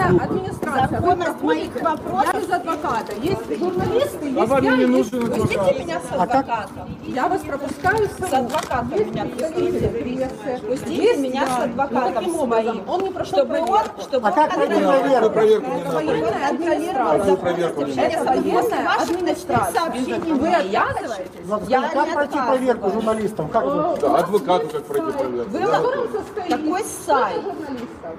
администрация. Законность моих вопросов. Я без адвоката. Есть журналисты, есть вам я, не есть нужен вы. адвокат. Пустите меня с адвокатом. Я вас пропускаю С адвокатом меня пустите. Пустите Есть меня с я. адвокатом Таким образом, своим. он не прошел Чтобы он, проверку. чтобы А как он пройти отработал. проверку? Военная администрация. Какую проверку не надо? Военная Ваших администрация. сообщений Вы мне. отказываетесь? Я Как не пройти отказываюсь. проверку журналистам? Как вы? Да, адвокату как пройти проверку. Вы в котором состоите? Какой сайт? Журналистов.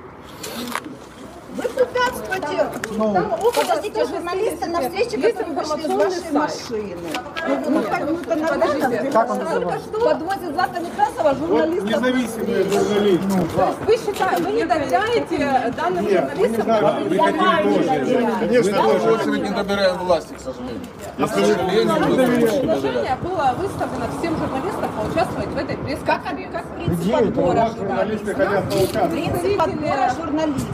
Вы препятствуете. Подождите, журналисты на встрече, которые вышли из вашей машины. Ну, это нормально. Как он называется? Подвозит Злата Некрасова журналистов. Независимые журналисты. Вы считаете, вы не доверяете данным журналистам? Конечно, мы в первую очередь не доверяем власти, к сожалению. К сожалению, мы в первую очередь не доверяем. Предложение было выставлено всем журналистам поучаствовать в этой пресс-конференции. Как принцип Где это? отбора Журналисты хотят поучаствовать. Принцип отбора журналистов.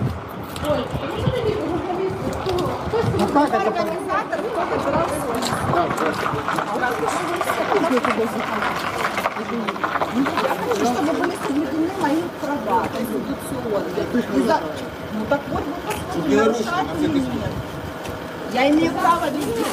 Ну как это? Организатор, кто выбирал Я хочу, чтобы были соблюдены мои права конституционные. Ну так вот, вы посмотрите, нарушать или нет. Я имею право везде.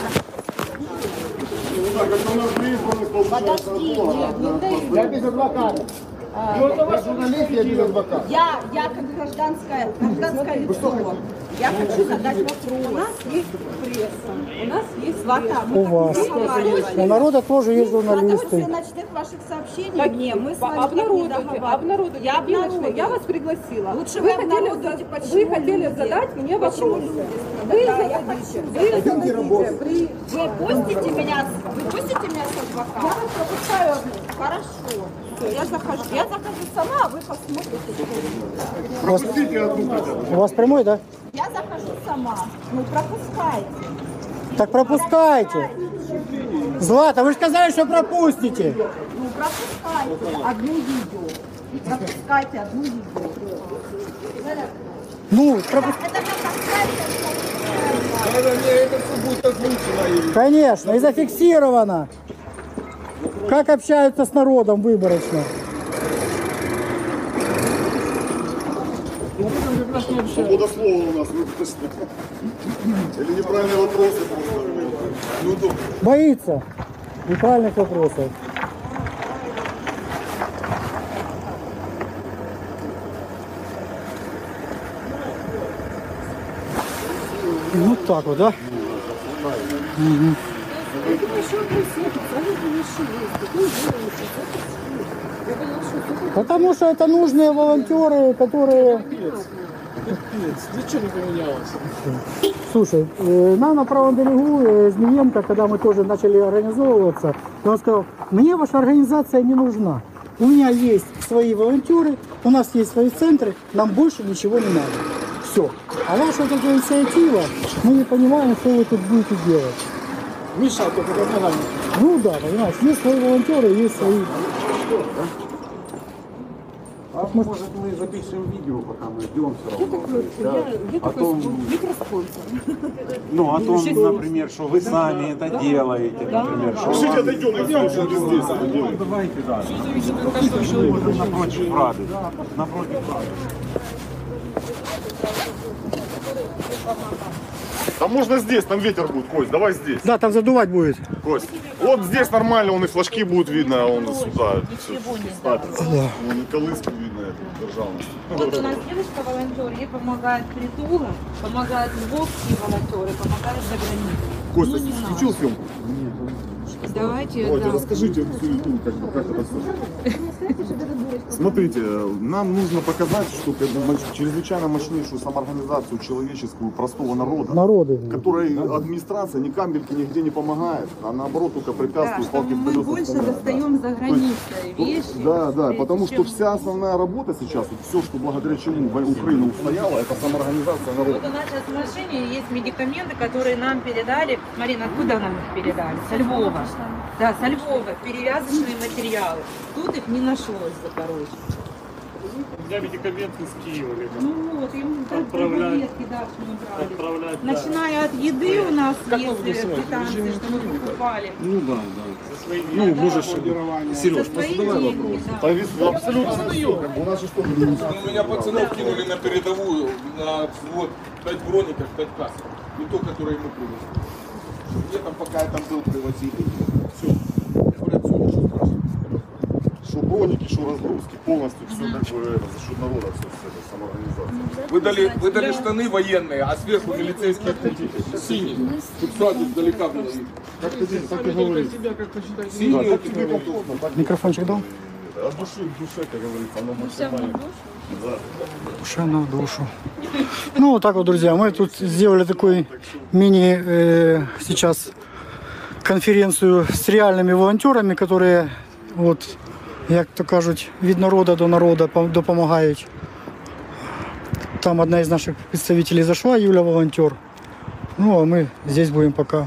Подожди, нет, Я без адвоката. Я журналист, я без адвоката. я как гражданское лицо. Я хочу задать вопрос. У нас есть пресса, у нас есть Злата, У вас. У народа тоже есть После журналисты. ночных ваших сообщений. Не, мы с вами так не обнародуйте. договаривались. Я Ириночка, обнародую. я вас пригласила. Лучше вы обнародуйте, Вы почему хотели люди. задать мне Почему вопросы. люди? Вы Да, я зададите. хочу. Вы зададите. Вы пустите меня с адвокатом? Я вас пропускаю одну. Хорошо. Все, я захожу. Я захожу сама, а вы посмотрите. Пропустите одну хотя бы. У вас прямой, да? Я захожу сама. Ну пропускайте. Так пропускайте. Злата, вы же сказали, что пропустите. Ну пропускайте одну видео. Пропускайте одну видео. Ну, пропускайте. Это пропускайте. Это все будет озвучено. Конечно, и зафиксировано. Как общаются с народом выборочно. Свобода слова у нас выпущена. Или неправильные вопросы просто. Неудобно. Боится неправильных вопросов. Ну так вот, да? Мгм. Потому что это нужные волонтеры, которые... Ничего не поменялось. Слушай, нам на правом берегу Змеенко, когда мы тоже начали организовываться, он сказал, мне ваша организация не нужна. У меня есть свои волонтеры, у нас есть свои центры, нам больше ничего не надо. Все. А ваша вот эта инициатива, мы не понимаем, что вы тут будете делать. Миша, только под ногами. Ну да, понимаешь, есть свои волонтеры, есть свои... А может мы запишем видео, пока мы ждем все равно. О том, ну, о том, например, что вы сами это делаете, например. Что Слушайте, вам- отойдем, идем уже здесь. Ну, давайте, да. Вот напротив Рады. Напротив Рады. Там можно здесь, там ветер будет, Кость, давай здесь. Да, там задувать будет. Кость. Вот здесь нормально, он и флажки будут видно, а он сюда. Вон и колыски видно, эту державность. Вот у нас девушка-волонтер, ей помогает притула, помогают львовские волонтеры, помогают за границей. Костя, Ну, не включил съемку? Давайте, Давайте, да. расскажите всю эту, как это все. Смотрите, нам нужно показать, что как бы, чрезвычайно мощнейшую самоорганизацию человеческую простого народа, Народы. которой администрация ни капельки нигде не помогает, а наоборот только Да, препятствует, что палки в мы колеса больше вставляет, достаем за границей вещи. Да, чем- потому что вся основная работа сейчас, вот все, что благодаря чему Украина устояла, это самоорганизация народа. Вот у нас сейчас в машине есть медикаменты, которые нам передали. Марина, откуда нам их передали? Со Львова. Да, со Львова. Перевязочные материалы. Тут их не нашлось в Запорожье. меня медикаменты с Киева. Ну вот, им таблетки, да, что мы брали. Отправлять, да. Начиная от еды у нас есть квитанции, что мы покупали. Ну да, Со своими Ну, можешь, Сереж, За просто свои давай деньги, вопрос. да. Повестку абсолютно все. У нас же что? Меня пацанов кинули на передовую, на взвод 5 броников, 5 кассов. Не то, которое мы привезли. Где там, пока я там был, привозили. Все. Говорят, все, ничего страшного. Что броники, что разгрузки, полностью все как бы за счет народа, все это самоорганизация. Выдали штаны военные, а сверху милицейские отходители. Синие. Тут сразу издалека было видно. Как ты так и говоришь. Синие. Так тебе комфортно, так Микрофончик дал? от души к душе, как говорится, оно максимально. Душевно в душу. Ну, вот так вот, друзья, мы тут сделали такой сейчас конференцию с реальными волонтерами, которые, вот, як то кажуть, від народа до народа допомагають. Там одна из наших представителей зашла, Юля волонтер. Ну, а мы здесь будем пока.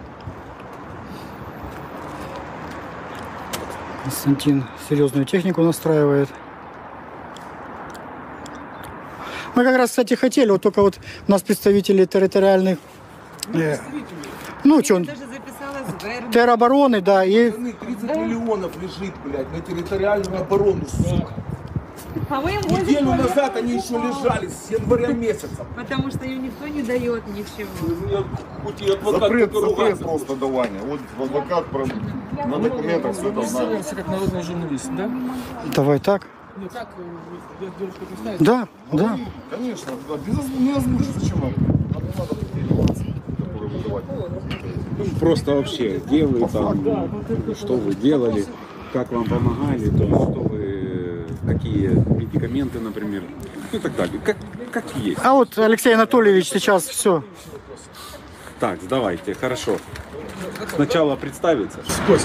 Константин серьезную технику настраивает. Мы как раз, кстати, хотели, вот только вот у нас представители территориальных, ну, что, Даже записала звернення. теробороны, да, и 30 миллионов лежит, блядь, на территориальную оборону, сука. А мы им Неделю возим, назад они еще лежали, с января месяца. потому что им никто не дает ничего. Мне хоть и адвокат Запрет, только запрет ругаться. просто давания. Вот адвокат на документах все это знает. как народный журналист, да? давай так. Ну как, я девушка представить? Да, да. Конечно, да, не озвучить, зачем вам? Нам не надо такие нюансы, которые вызывать. Просто вообще, где вы там, что вы делали, как вам помогали, то есть, что вы, какие медикаменты, например, ну и так далее. Как есть. А вот Алексей Анатольевич сейчас все. Так, давайте, хорошо. Сначала представиться.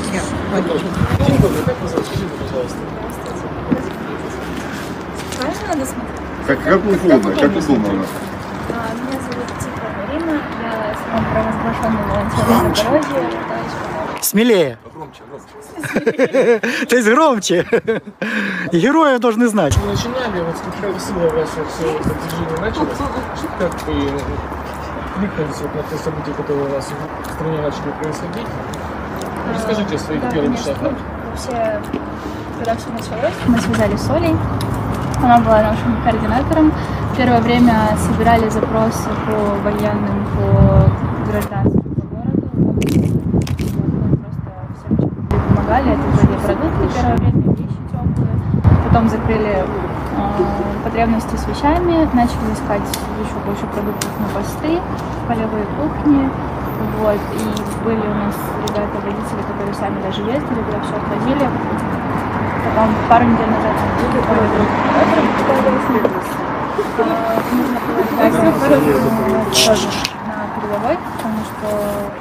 Правильно надо смотреть? Как угодно, как удобно. Меня зовут Тихо Марина, я сама провозглашенный волонтер Запорожья, пытаюсь помочь. Смелее. То есть громче. Герои должны знать. Мы начинали, вот как весело ваше все это движение началось, как вы кликнулись вот на те события, которые у нас в стране начали происходить. Расскажите о своих Да, первых конечно. шагах. Вообще, когда все началось, мы связались с Олей. Она была нашим координатором. Первое время собирали запросы по военным, по гражданским, по городу. Мы просто всем, чем помогали. Это были продукты первое время, вещи теплые. Потом закрыли потребности с вещами, начали искать еще больше продуктов на посты, полевые кухни. Вот. И были у нас ребята-водители, которые сами даже ездили, туда все отвозили. Потом пару недель назад мы были, нужно было тоже на передовой, потому что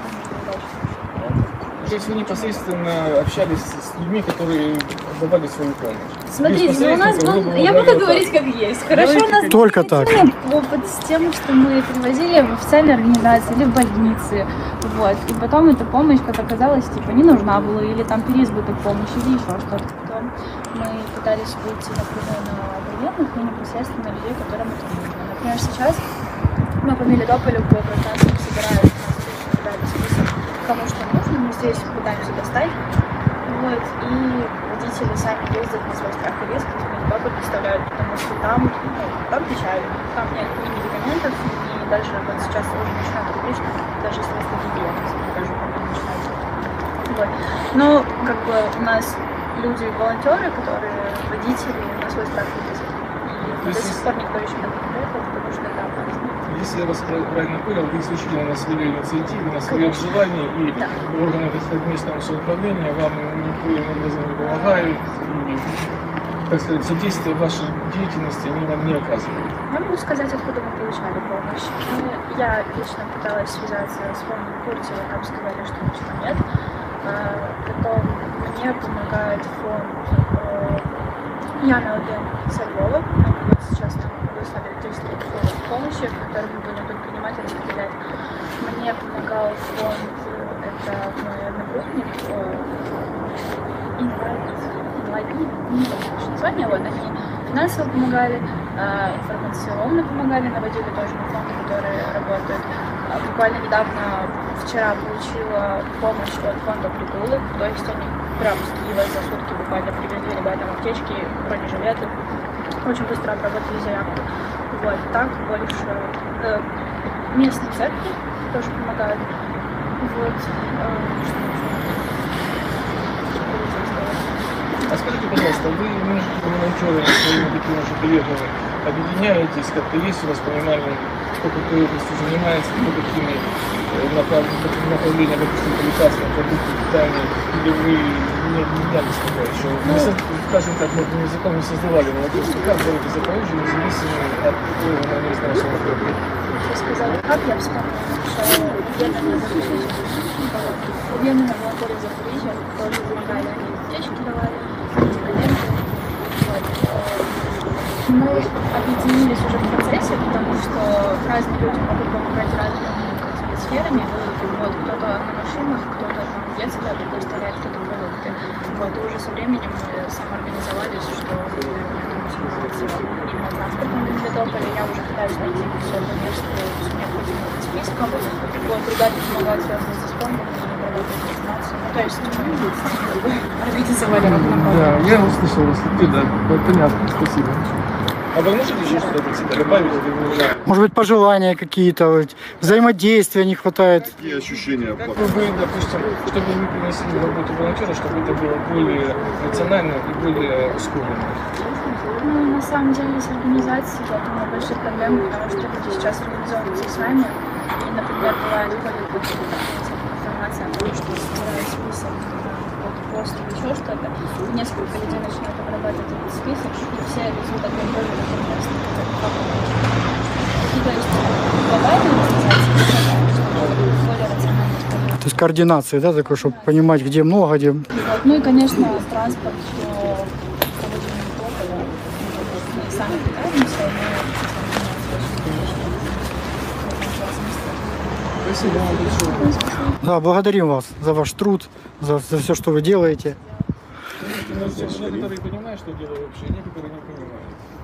То есть вы непосредственно общались с людьми, которые давали свою помощь? смотрите, ну у нас был, я буду говорить как есть, хорошо? У нас Только так. опыт с тем, что мы привозили в официальные организации или в больницы, вот, и потом эта помощь, как оказалось, типа не нужна была, или там переизбыток помощи, или еще что-то. Потом мы пытались выйти напрямую на военных и непосредственно людей, которым это нужно. Например, сейчас мы по Мелитополю по гражданским собираем, собирали список, кому что нужно, мы здесь пытаемся достать, вот, и водители сами ездят на свой страх и риск, Мелитополь представляют, потому что там, ну, там печально, там нет ни медикаментов, и дальше вот сейчас уже начинают говорить, что даже средства гигиены, даже начинают. Вот. Но как бы у нас люди-волонтеры, которые водители на свой страх и риск. И до сих пор никто еще так не приехал, потому что это опасно. Если я вас правильно понял, вы исключительно на своей инициативе, на своем желании, и Да. органы местного самоуправления вам никоим образом не помогают, и, так сказать, содействие вашей деятельности они вам не оказывают. Я могу сказать, откуда мы получали помощь. Я лично пыталась связаться с фондом Куртева, нам сказали, что ничего нет. Потом мне помогает фонд Яна Один со Львова. Они вот сейчас там выслали 300 фондов помощи, которые мы будем предпринимать и распределять. Мне помогал фонд, это мой одногруппник, не помню название, вот они финансово помогали, информационно помогали, наводили тоже на фонды, которые работают. Буквально недавно, вчера, получила помощь от фонда «Притулы», то есть они прям за сутки буквально привезли ребятам аптечки, бронежилеты, очень быстро обработали заявку. Вот, так больше местные церкви тоже помогают. Вот, А скажите, пожалуйста, вы между волонтерами своими такими же коллегами объединяетесь, как-то есть у вас понимание, кто какой областью занимается, кто какими направлениями, допустим, по лекарствам, продукты питания, или вы не объединялись тогда еще? Мы, скажем так, мы языком не создавали волонтерство. Как было бы Запорожье, независимо от какой не знаю, что вы сказали, как я вспомнила, что Вены на волонтеры Запорожья тоже помогали, они аптечки давали, медикаменты. Мы объединились уже в процессе, потому что разные люди могут помогать разными сферами. Вот, кто-то на машинах, кто-то детское предоставляет, кто-то продукты. Вот, и уже со временем мы самоорганизовались, что именно транспортом для Мелитополя. Я уже пытаюсь найти все это место с необходимым списком. Вот, ребята помогают связаны с фондом, работают информацию. Ну, то есть организовали работу. Да, я услышал вас. Да, понятно, спасибо. А вы можете еще что-то от себя добавить? Может быть, пожелания какие-то, вот, взаимодействия не хватает. Какие ощущения? Как вы, допустим, чтобы вы принесли работу волонтера, чтобы это было более рационально и более ускоренно? Ну, на самом деле, с организацией, я думаю, большие проблемы, потому что люди сейчас организовываются сами. И, например, бывает, ходит информация о том, что собирают список пост или еще что-то, несколько людей начинают обрабатывать этот список, и все везут один тоже в этом месте. И то есть глобальная организация, чтобы более рационально использовать. То есть координация, да, такой, чтобы понимать, где много, где... Вот. Ну и, конечно, транспорт по проводимому Мелитополя. Мы сами питаемся, Спасибо вам большое. Да, благодарим вас за ваш труд, за все, что вы делаете. Некоторые понимают, что делают вообще, некоторые не понимают.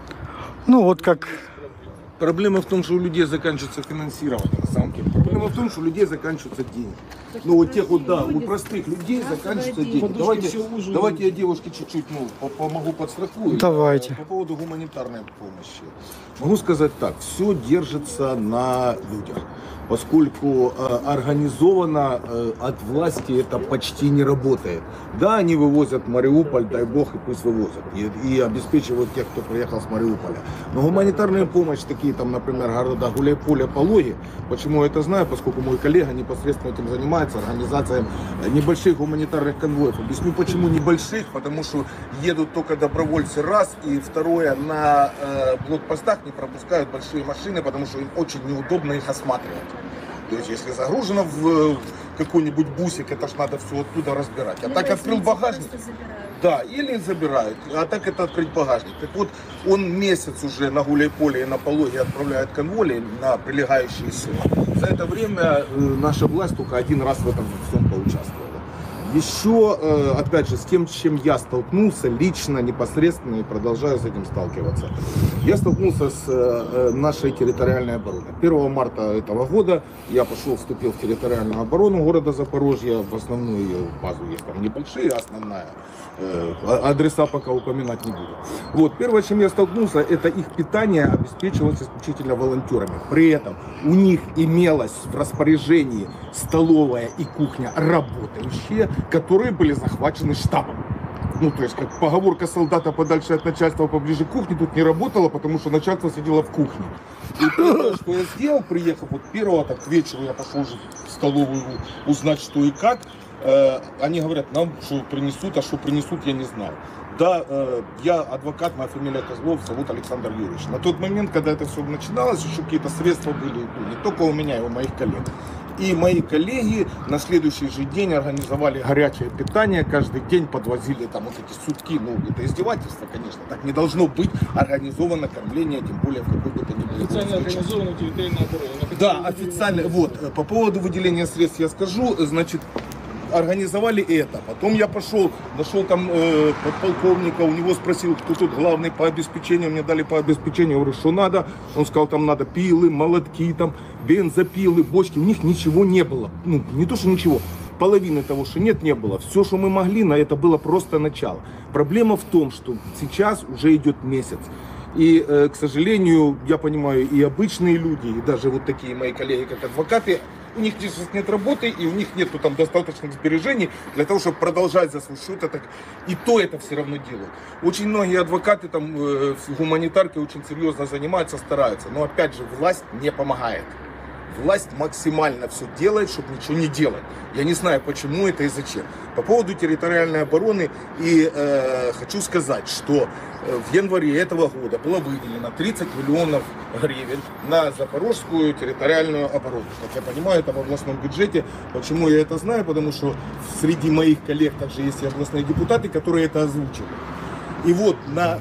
Ну вот как... Проблема в том, что у людей заканчивается финансирование, на самом деле. Проблема в том, что у людей заканчиваются деньги. Ну, вот тех вот, да, у простых людей заканчиваются деньги. Давайте я девушке чуть-чуть, помогу подстрахую. Давайте. По поводу гуманитарной помощи. Могу сказать так, все держится на людях. Поскольку организованно от власти это почти не работает. Да, они вывозят Мариуполь, дай бог, и пусть вывозят. И обеспечивают тех, кто приехал с Мариуполя. Но гуманитарная помощь, такие там, например, города Гуляйполе, Пологи, почему я это знаю, поскольку мой коллега непосредственно этим занимается, организацией небольших гуманитарных конвоев. Объясню, почему небольших, потому что едут только добровольцы, раз, и второе, на блокпостах не пропускают большие машины, потому что им очень неудобно их осматривать. То есть, если загружено в какой-нибудь бусик, это ж надо все оттуда разбирать. А так открыл багажник. Да, или забирают. А так это открыть багажник. Так вот, он месяц уже на Гуляйполе и на Пологе отправляет конвои на прилегающие села. За это время наша власть только один раз в этом всем поучаствовала. Еще, опять же, с тем, с чем я столкнулся лично, непосредственно, и продолжаю с этим сталкиваться. Я столкнулся с нашей территориальной обороной. 1 марта этого года я вступил в территориальную оборону города Запорожья. В основную ее базу есть там небольшие, основная. Адреса пока упоминать не буду. Вот, первое, с чем я столкнулся, это их питание обеспечивалось исключительно волонтерами. При этом у них имелась в распоряжении столовая и кухня работающие, которые были захвачены штабом. Ну, то есть, как поговорка солдата подальше от начальства, поближе к кухне, тут не работала, потому что начальство сидело в кухне. И первое, что я сделал, приехав вот 1-го, так к вечеру я пошел уже в столовую узнать, что и как. Они говорят, нам что принесут, а что принесут, я не знаю. Да, я адвокат, моя фамилия Козлов, зовут Александр Юрьевич. На тот момент, когда это все начиналось, еще какие-то средства были, не только у меня, и у моих коллег. И мои коллеги на следующий же день организовали горячее питание, каждый день подвозили там вот эти сутки, ну это издевательство, конечно, так не должно быть организовано кормление, тем более в какой бы то ни было. Официально организовано территориальная оборона. Да, официально, вот, по поводу выделения средств я скажу, значит, организовали это. Потом я пошел, нашел там подполковника, у него спросил, кто тут главный по обеспечению. Мне дали по обеспечению, я говорю, что надо. Он сказал, там надо пилы, молотки, там бензопилы, бочки. У них ничего не было. Ну, не то, что ничего. Половины того, что нет, не было. Все, что мы могли, на это было просто начало. Проблема в том, что сейчас уже идет месяц. И, к сожалению, я понимаю, и обычные люди, и даже вот такие мои коллеги, как адвокаты, у них здесь нет работы, и у них нету там достаточных сбережений для того, чтобы продолжать за свой счет это. И то это все равно делают. Очень многие адвокаты там гуманитаркой очень серьезно занимаются, стараются. Но опять же, власть не помогает. Власть максимально все делает, чтобы ничего не делать. Я не знаю, почему это и зачем. По поводу территориальной обороны, и хочу сказать, что в январе этого года было выделено 30 миллионов гривен на Запорожскую территориальную оборону. Как я понимаю, это в областном бюджете. Почему я это знаю? Потому что среди моих коллег также есть и областные депутаты, которые это озвучили. И вот на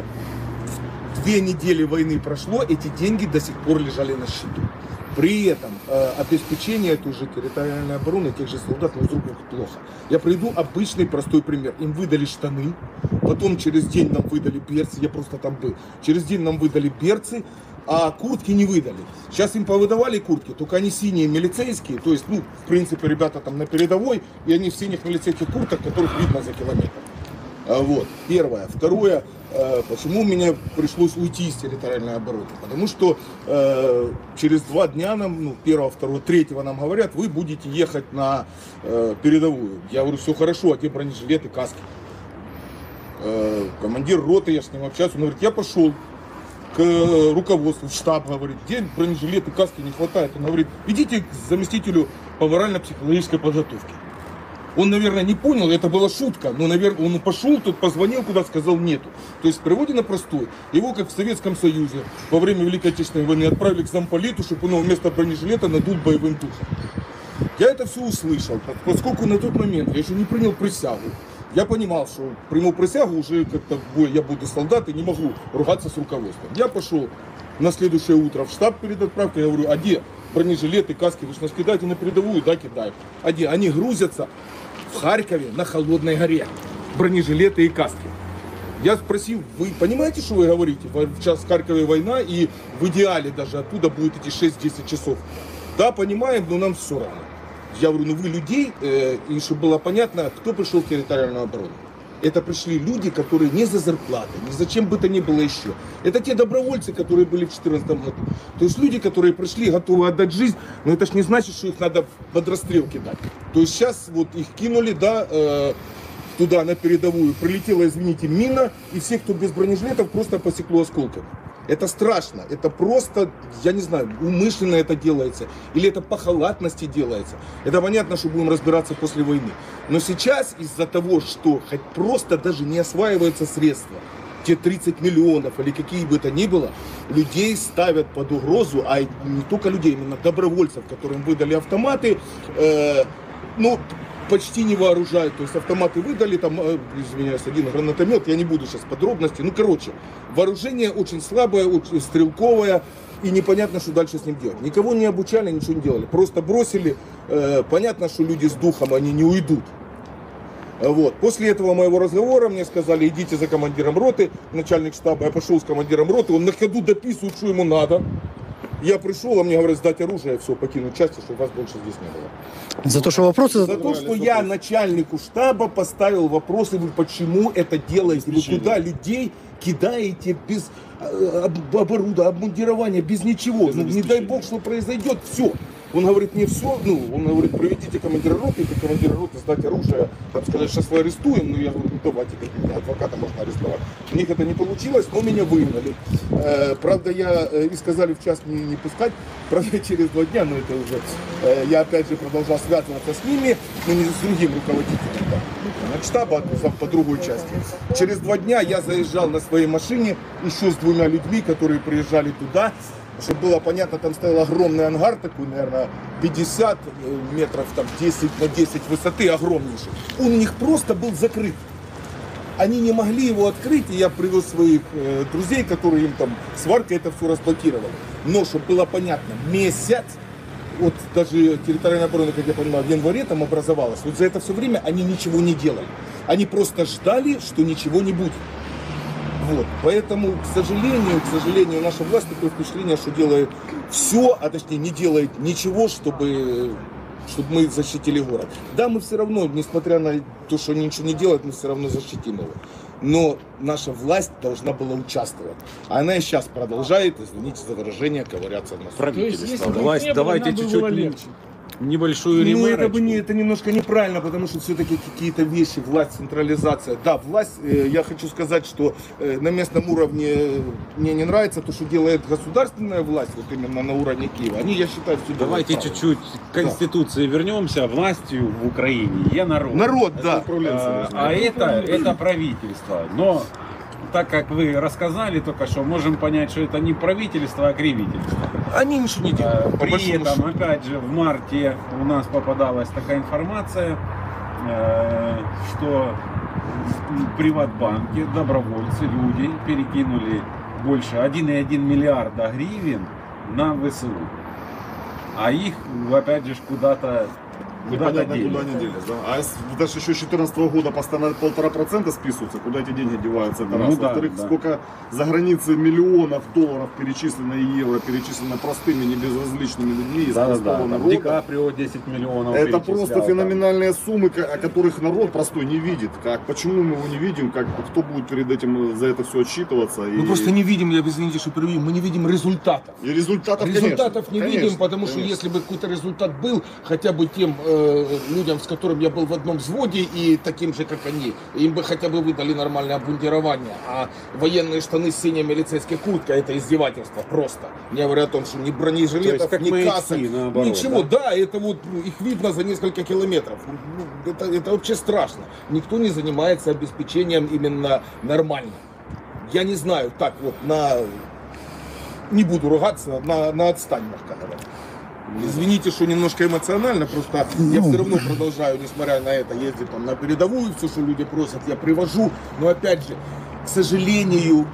2 недели войны прошло, эти деньги до сих пор лежали на счету. При этом обеспечение той же территориальной обороны, тех же солдат, но вдруг плохо. Я приведу обычный простой пример. Им выдали штаны, потом через день нам выдали берцы, я просто там был. Через день нам выдали берцы, а куртки не выдали. Сейчас им повыдавали куртки, только они синие милицейские, то есть, ну, в принципе, ребята там на передовой, и они в синих милицейских куртках, которых видно за километр. Вот, первое. Второе, почему мне пришлось уйти из территориальной обороны? Потому что через 2 дня нам, ну, 1, 2, 3 нам говорят, вы будете ехать на передовую. Я говорю, все хорошо, а где бронежилеты, каски? Командир роты, я с ним общаюсь, он говорит, я пошел к руководству, в штаб, говорит, где бронежилеты, каски не хватает. Он говорит, идите к заместителю по морально-психологической подготовке. Он, наверное, не понял, это была шутка, но, наверное, он пошел, тут позвонил, куда сказал нету. То есть, в переводе на простой, его, как в Советском Союзе, во время Великой Отечественной войны отправили к замполиту, чтобы он вместо бронежилета надул боевым духом. Я это все услышал, поскольку на тот момент я еще не принял присягу. Я понимал, что приму присягу, уже как-то я буду солдат и не могу ругаться с руководством. Я пошел на следующее утро в штаб перед отправкой, я говорю, а где бронежилеты, каски, вы же нас кидаете на передовую, да, кидаю. А где? Они грузятся в Харькове на Холодной горе, бронежилеты и каски. Я спросил, вы понимаете, что вы говорите? Сейчас в Харькове война, и в идеале даже оттуда будет идти 6-10 часов. Да, понимаем, но нам все равно. Я говорю, ну вы людей, и чтобы было понятно, кто пришел в территориальную оборону. Это пришли люди, которые не за зарплату, ни за чем бы то ни было еще. Это те добровольцы, которые были в 2014 году. То есть люди, которые пришли, готовы отдать жизнь, но это ж не значит, что их надо под расстрел кидать. То есть сейчас вот их кинули, да, туда на передовую, прилетела, извините, мина, и всех, кто без бронежилетов, просто посекло осколками. Это страшно, это просто, я не знаю, умышленно это делается, или это по халатности делается. Это понятно, что будем разбираться после войны. Но сейчас из-за того, что хоть просто даже не осваиваются средства, те 30 миллионов или какие бы то ни было, людей ставят под угрозу, а не только людей, именно добровольцев, которым выдали автоматы, ну, почти не вооружают, то есть автоматы выдали, там, извиняюсь, один гранатомет, я не буду сейчас подробности, ну, короче, вооружение очень слабое, очень стрелковое, и непонятно, что дальше с ним делать. Никого не обучали, ничего не делали, просто бросили, понятно, что люди с духом, они не уйдут. Вот. После этого моего разговора мне сказали, идите за командиром роты, начальник штаба, я пошел с командиром роты, он на ходу дописывает, что ему надо. Я пришел, а мне говорят, сдать оружие, все, покинуть части, чтобы вас больше здесь не было. За то, что вопросы За то, что я начальнику штаба поставил вопросы, вы почему это делаете, вы куда людей кидаете без оборудования, обмундирования, без ничего. Ну, не дай бог, что произойдет, все. Он говорит, не все, ну, он говорит, приведите командира роты, и командира роты сдать оружие, там сказать, сейчас вы арестуем, ну, я говорю, ну, давайте, как меня адвоката можно арестовать. У них это не получилось, но меня выгнали. Правда, и сказали в час не пускать, правда, через 2 дня, но это уже, я опять же продолжал связываться с ними, но не с другим руководителем, да, штаба по другой части. Через 2 дня я заезжал на своей машине еще с 2 людьми, которые приезжали туда. Чтобы было понятно, там стоял огромный ангар такой, наверное, 50 метров, там 10 на 10 высоты, огромнейший. Он у них просто был закрыт. Они не могли его открыть, и я привез своих друзей, которые им там сваркой это все разблокировали. Но, чтобы было понятно, месяц вот даже территориальная оборона, как я понимаю, в январе там образовалась. Вот за это все время они ничего не делали. Они просто ждали, что ничего не будет. Вот. Поэтому, к сожалению, наша власть такое впечатление, что делает все, а точнее не делает ничего, чтобы мы защитили город. Да, мы все равно, несмотря на то, что они ничего не делают, мы все равно защитим его. Но наша власть должна была участвовать. А она и сейчас продолжает, извините за выражение, ковыряться в носу. Правительство, власть, давайте чуть-чуть небольшую ремарочку. Это немножко неправильно, потому что все-таки какие-то вещи, власть, централизация. Да, власть, я хочу сказать, что на местном уровне мне не нравится то, что делает государственная власть, вот именно на уровне Киева. Они, я считаю, все Давайте чуть-чуть к Конституции вернемся. Властью в Украине є народ. Народ, да. А это правительство. Но так как вы рассказали только что, можем понять, что это не правительство, а кривительство. Они ничего не делают. При этом, опять же, в марте у нас попадалась такая информация, что в Приватбанке добровольцы, люди перекинули больше 1,1 миллиарда гривен на ВСУ. А их, опять же, куда-то Непонятно, куда они делись, да? А даже еще с 2014 года постоянно 1,5% списываются, куда эти деньги деваются, это раз. Во-вторых, сколько за границей миллионов долларов перечислено, и евро перечислено простыми, небезразличными людьми из простого народа. Ди Каприо 10 миллионов. Это просто феноменальные суммы, о которых народ простой не видит. Почему мы его не видим, кто будет перед этим за это все отчитываться? Мы просто не видим, я извините, что перебью, мы не видим результатов. И результатов не видим, потому что если бы какой-то результат был, хотя бы тем людям, с которыми я был в одном взводе и таким же, как они, им бы хотя бы выдали нормальное обмундирование. А военные штаны с синей милицейской курткой — это издевательство просто. Не говоря о том, что ни бронежилетов, ни касок, ничего. Да, это вот их видно за несколько километров. Это вообще страшно. Никто не занимается обеспечением именно нормально. Я не знаю, так вот, не буду ругаться, на отстань, мягко говоря. Извините, что немножко эмоционально, просто я все равно продолжаю, несмотря на это, ездить там на передовую, все, что люди просят, я привожу. Но опять же, к сожалению,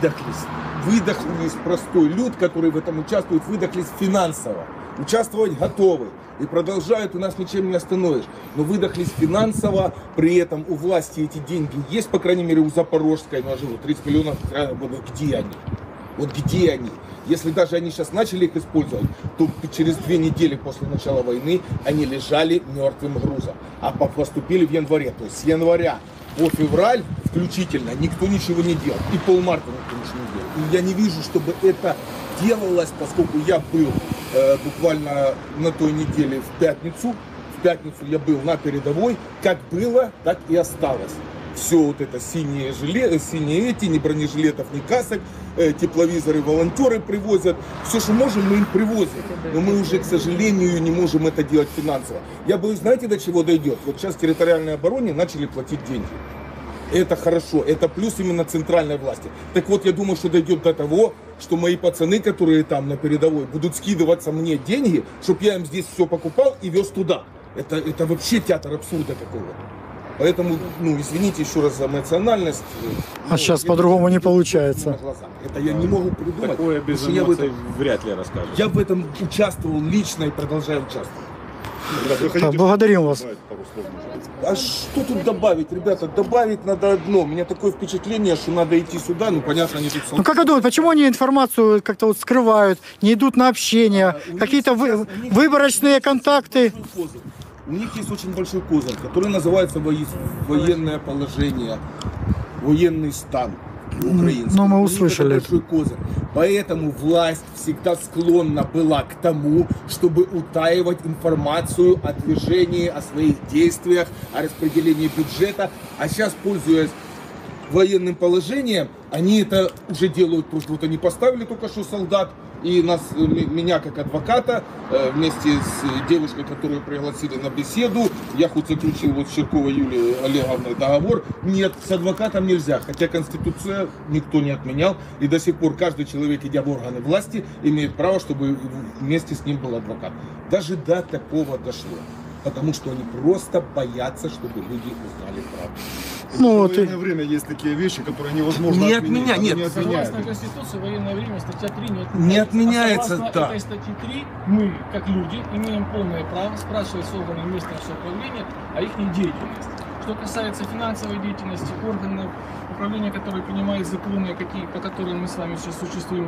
выдохлись простой люд, который в этом участвует, выдохлись финансово. Участвовать готовы и продолжают, и нас ничем не остановишь. Но выдохлись финансово, при этом у власти эти деньги есть, по крайней мере у Запорожской, 30 миллионов, где они? Вот где они? Если даже они сейчас начали их использовать, то через 2 недели после начала войны они лежали мертвым грузом. А поступили в январе. То есть с января по февраль включительно никто ничего не делал. И полмарта никто ничего не делал. И я не вижу, чтобы это делалось, поскольку я был буквально на той неделе в пятницу. В пятницу я был на передовой. Как было, так и осталось. Все вот это синие эти, ни бронежилетов, ни касок, тепловизоры волонтеры привозят. Все, что можем, мы им привозим. Но мы уже, к сожалению, не можем это делать финансово. Я боюсь, знаете, до чего дойдет? Вот сейчас территориальной обороне начали платить деньги. Это хорошо, это плюс именно центральной власти. Так вот, я думаю, что дойдет до того, что мои пацаны, которые там на передовой, будут скидываться мне деньги, чтобы я им здесь все покупал и вез туда. Это вообще театр абсурда какого-то. Поэтому, извините еще раз за эмоциональность. А сейчас по-другому не получается. Это я не могу придумать. Такое без эмоций вряд ли расскажешь. Я в этом участвовал лично и продолжаю участвовать. Благодарим вас. А что тут добавить, ребята? Добавить надо одно. У меня такое впечатление, что надо идти сюда. Понятно, они тут... как вы думаете, почему они информацию как-то вот скрывают, не идут на общение, какие-то выборочные контакты? У них есть очень большой козырь, который называется военное положение, военный стан украинский. Но мы услышали. Большой козырь. Поэтому власть всегда склонна была к тому, чтобы утаивать информацию о движении, о своих действиях, о распределении бюджета. А сейчас, пользуясь военным положением, они это уже делают. Просто вот они поставили только что солдат, и меня как адвоката вместе с девушкой, которую пригласили на беседу, я хоть заключил вот с Черковой Юлией Олеговной договор, нет, с адвокатом нельзя, хотя Конституция никто не отменял, и до сих пор каждый человек, идя в органы власти, имеет право, чтобы вместе с ним был адвокат. Даже до такого дошло. Потому что они просто боятся, чтобы люди узнали правду. Ну, В вот военное время есть такие вещи, которые невозможно Не отменить. отменять, Они нет. не отменяют. Согласно Конституции, военное время, статья 3 Не отменяется, согласно да. этой статьи 3, мы, как люди, имеем полное право спрашивать с органов местного самоуправления о их деятельности. Что касается финансовой деятельности органов управления, которые принимают законы, по которым мы с вами сейчас существуем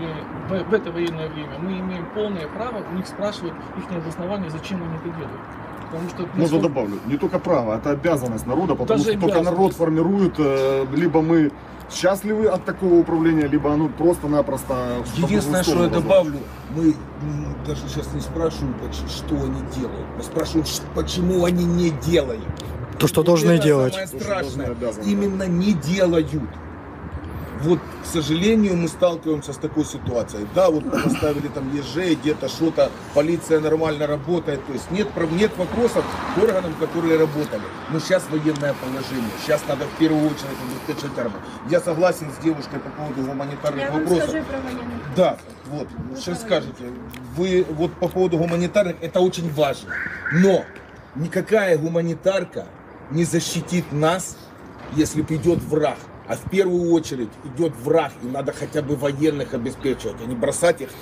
в это военное время, мы имеем полное право у них спрашивать их обоснование, зачем они это делают. Потому что, Можно добавлю, не только право, это обязанность народа, потому Даже что только обязанность. народ формирует, либо мы счастливы от такого управления, либо оно просто-напросто... Единственное, что я добавлю, мы даже сейчас не спрашиваем, что они делают. Мы спрашиваем, почему они не делают. то, что должны Это делать. самое То, что должны, страшное. обязаны. Именно не делают. Вот, к сожалению, мы сталкиваемся с такой ситуацией. Да, вот поставили там ежей, где-то что-то, полиция нормально работает. То есть нет вопросов к органам, которые работали. Но сейчас военное положение. Сейчас надо в первую очередь обеспечить армию. Я согласен с девушкой по поводу гуманитарных Я вам вопросов. скажу про военных. Да, вот, сейчас скажете. Вы вот по поводу гуманитарных, это очень важно. Но никакая гуманитарка не защитит нас, если придет враг. А в первую очередь идет враг, и надо хотя бы военных обеспечивать, а не бросать их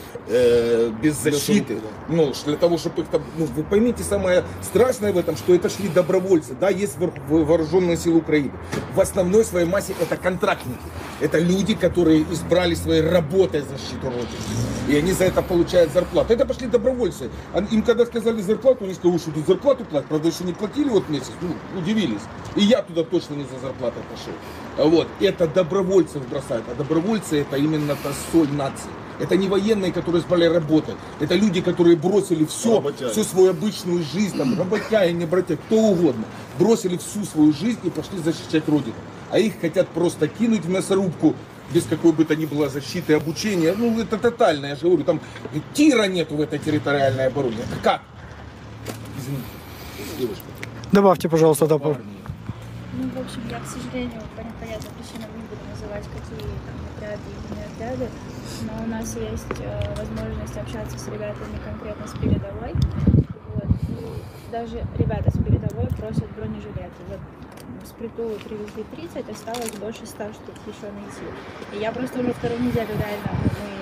без защиты. Ну, для того, чтобы их там... Ну, вы поймите, самое страшное в этом, что это шли добровольцы. Да, есть вооруженные силы Украины. В основной своей массе это контрактники. Это люди, которые избрали своей работой защиту Родины. И они за это получают зарплату. Это пошли добровольцы. Им когда сказали зарплату, они сказали, что тут зарплату платят. Правда, еще не платили вот месяц. Ну, удивились. И я туда точно не за зарплатой пошел. Вот. Это добровольцев бросают. А добровольцы это именно та соль нации. Это не военные, которые избрали работать. Это люди, которые бросили все, всю свою обычную жизнь, там, работяги, не братья, кто угодно. Бросили всю свою жизнь и пошли защищать Родину. А их хотят просто кинуть в мясорубку без какой бы то ни было защиты, обучения. Ну, это тотально, я же говорю, там тира нету в этой территориальной обороне. Как? Извините, девушка. Добавьте, пожалуйста, да, по- Ну, в общем, я, к сожалению, по непонятным причинам не буду называть, какие там отряды и не отряды, но у нас есть возможность общаться с ребятами конкретно с передовой. Вот. И даже ребята с передовой просят бронежилеты. Вот с притула привезли 30, осталось больше 100 штук еще найти. И я просто уже вторую неделю реально,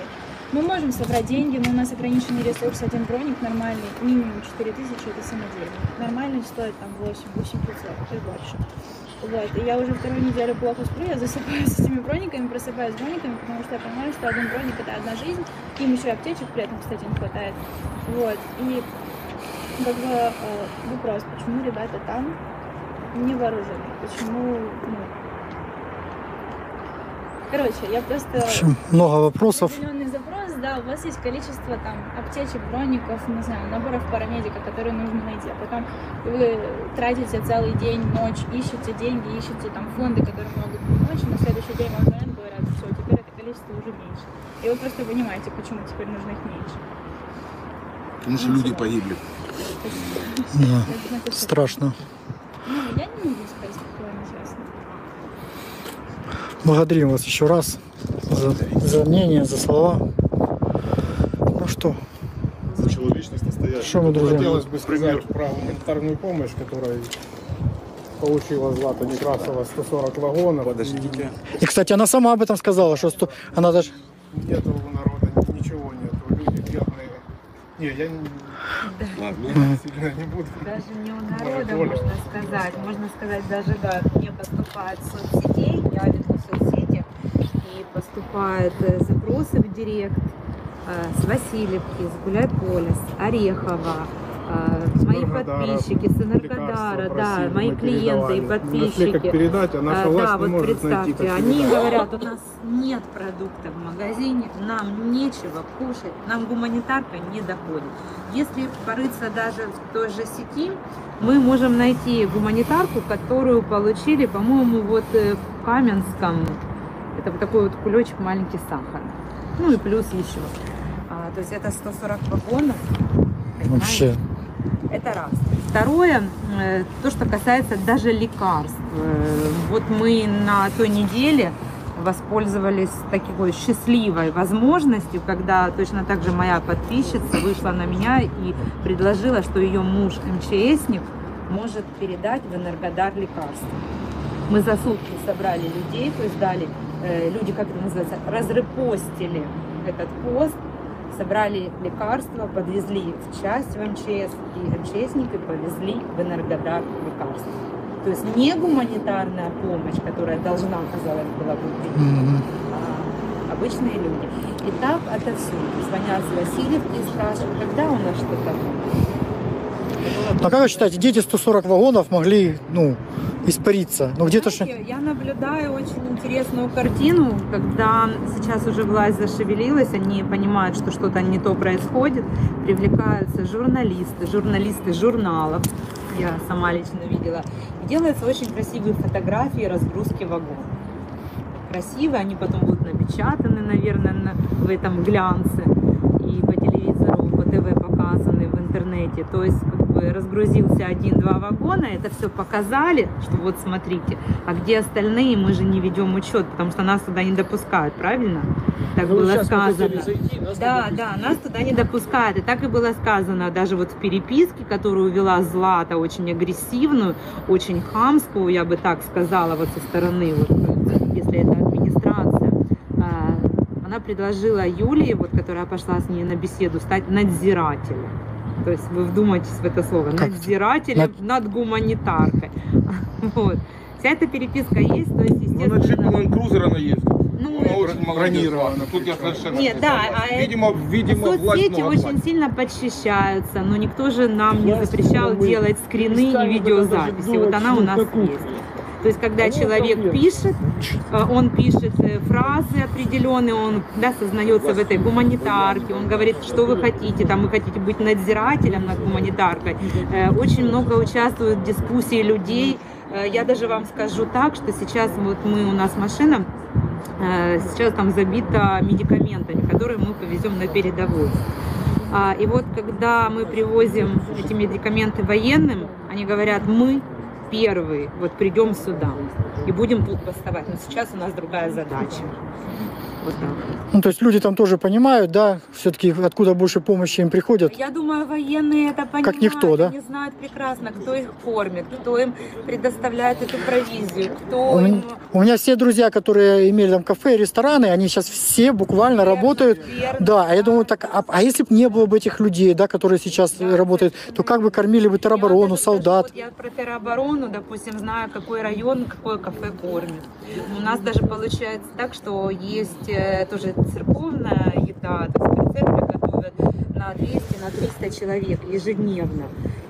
мы можем собрать деньги, но у нас ограниченный ресурс. Один броник нормальный, минимум 4000, это самодельный. Нормальный стоит там 8500 и больше. Вот, и я уже вторую неделю плохо сплю, я засыпаю с этими брониками, просыпаюсь с брониками, потому что я понимаю, что один броник это одна жизнь, им еще и аптечек при этом, кстати, не хватает. Вот, и как бы вопрос, почему ребята там не вооружены, почему, ну... Короче, я просто... В общем, много вопросов. Определенный запрос, да, у вас есть количество там аптечек, броников, не знаю, наборов парамедика, которые нужно найти, а потом вы тратите целый день, ночь, ищете деньги, ищете там фонды, которые могут помочь, и на следующий день вам звонят, говорят, все, теперь это количество уже меньше. И вы просто понимаете, почему теперь нужно их меньше. Потому что люди погибли. Да, страшно. Ну, я не могу сказать, спокойно, честно. Благодарим вас еще раз за мнение, за слова. Ну что, За человечность настоящую. что мы, друзья? Хотелось бы сказать про гуманитарную помощь, которая получила Злата Некрасова 140 вагонов. Подождите. И, кстати, она сама об этом сказала, что она даже... Нет у народа ничего нет. Люди бедные. Не, я не, сильно не буду. Даже не у народа, можно сказать. Можно сказать даже, да, мне поступают с соцсетей, я веду соцсети, и поступают запросы в директ с Васильевки, с Гуляйполя, с Орехова, мои подписчики, с Энергодара, да, мои клиенты и подписчики. Как передать, а наша власть Да, не вот может найти, представьте, как они передать. говорят, у нас нет продуктов в магазине, нам нечего кушать, нам гуманитарка не доходит. Если порыться даже в той же сети, мы можем найти гуманитарку, которую получили, по-моему, вот в Каменском. Это вот такой вот кулечек маленький сахара. Ну и плюс еще. То есть это 140 вагонов. Вообще. Это раз. Второе, то, что касается даже лекарств. Вот мы на той неделе воспользовались такой счастливой возможностью, когда точно так же моя подписчица вышла на меня и предложила, что ее муж МЧСник может передать в Энергодар лекарства. Мы за сутки собрали людей, то есть дали, люди, как это называется, разрепостили этот пост, собрали лекарства, подвезли в часть в МЧС, и МЧСники повезли в Энергодар лекарства. То есть не гуманитарная помощь, которая должна, казалось, была быть, а обычные люди. И так отовсюду звонят с Васильевки и спрашивают, когда у нас что-то будет. А как вы считаете, дети 140 вагонов могли, испариться? Где-то я наблюдаю очень интересную картину, когда сейчас уже власть зашевелилась, они понимают, что что-то не то происходит, привлекаются журналисты журналов, я сама лично видела, и делаются очень красивые фотографии разгрузки вагонов. Красивые, они потом будут напечатаны, наверное, в этом глянце, и по телевизору, по ТВ показаны, в интернете. То есть разгрузился 1-2 вагона, это все показали, что вот смотрите, а где остальные, мы же не ведем учет, потому что нас туда не допускают, правильно? Так было сказано. Да, нас туда не допускают. И так и было сказано, даже вот в переписке, которую вела Злата, очень агрессивную, очень хамскую, я бы так сказала, вот со стороны, вот, если это администрация, она предложила Юлии, вот, которая пошла с ней на беседу, стать надзирателем. То есть вы вдумайтесь в это слово. Надзирателем над гуманитаркой. Вот. Вся эта переписка есть, то есть, естественно... На джипе Land Cruiser она есть. Она очень бронирована. Тут я совершенно... Нет, да, видимо, соцсети очень сильно подчищаются, но никто же нам не запрещал делать скрины и видеозаписи. Вот она у нас есть. То есть, когда человек пишет, он пишет фразы определенные, он сознается в этой гуманитарке, он говорит, что вы хотите, там, вы хотите быть надзирателем над гуманитаркой. Очень много участвуют в дискуссии людей. Я даже вам скажу так, что сейчас вот у нас машина, сейчас там забита медикаментами, которые мы повезем на передовую. И вот, когда мы привозим эти медикаменты военным, они говорят, мы первые вот придем сюда и будем тут бастовать. Но сейчас у нас другая задача. Вот так. То есть люди там тоже понимают, да, все-таки откуда больше помощи им приходят? Я думаю, военные это понимают. Как никто, да? Они знают прекрасно, кто их кормит, кто им предоставляет эту провизию, кто У меня все друзья, которые имели там кафе и рестораны, они сейчас все буквально работают. Верно. Да, а я думаю, так, а если бы не было бы этих людей, да, которые сейчас работают, то как бы кормили бы тероборону, солдат? Вот я про тероборону, допустим, знаю, какой район, какое кафе кормит. У нас даже получается так, что есть тоже церковная еда, то есть при церкви готовят на 200, на 300 человек ежедневно.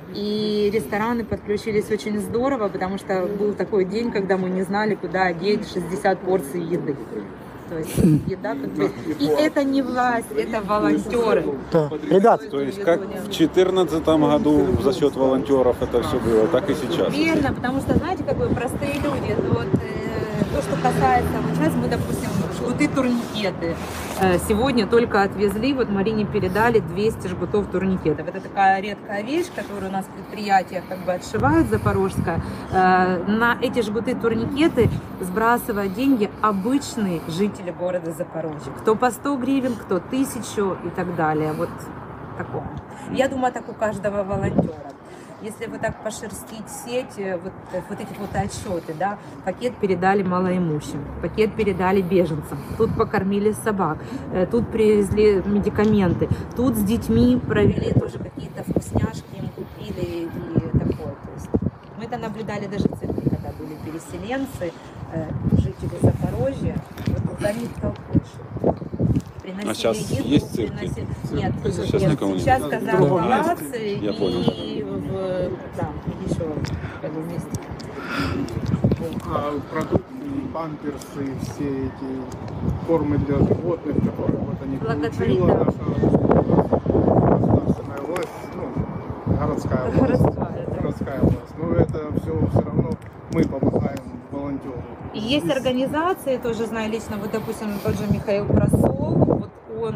И рестораны подключились очень здорово, потому что был такой день, когда мы не знали, куда деть 60 порций еды. То есть еда подключилась. И это не власть, это волонтеры. Да. Ребят, то есть как в 2014 году за счет волонтеров это все было, так и сейчас. Верно, потому что, знаете, как бы простые люди, вот, то, что касается, вот сейчас мы, допустим, жгуты, турникеты. Сегодня только отвезли, вот Марине передали 200 жгутов турникетов. Это такая редкая вещь, которую у нас в предприятиях как бы отшивают, Запорожская. На эти жгуты, турникеты сбрасывают деньги обычные жители города Запорожья. Кто по 100 гривен, кто 1000 и так далее. Вот такое. Я думаю, так у каждого волонтера. Если вот так пошерстить сеть, вот эти вот отчеты, да, пакет передали малоимущим, пакет передали беженцам, тут покормили собак, тут привезли медикаменты, тут с детьми провели тоже какие-то вкусняшки, им купили и такое. То есть мы это наблюдали даже в церкви, когда были переселенцы, жители Запорожья, вот за них толкнешь. А сейчас есть церкви? Нет, сейчас никого нет. Сейчас казахстанцы Я понял. и еще вместе. Продукты, памперсы, все эти кормы для животных, которые вот они получила наша власть, городская власть. Но это все равно мы помогаем волонтерам. И есть организации, тоже знаю лично, вот, допустим, тот же Михаил Просол, вот он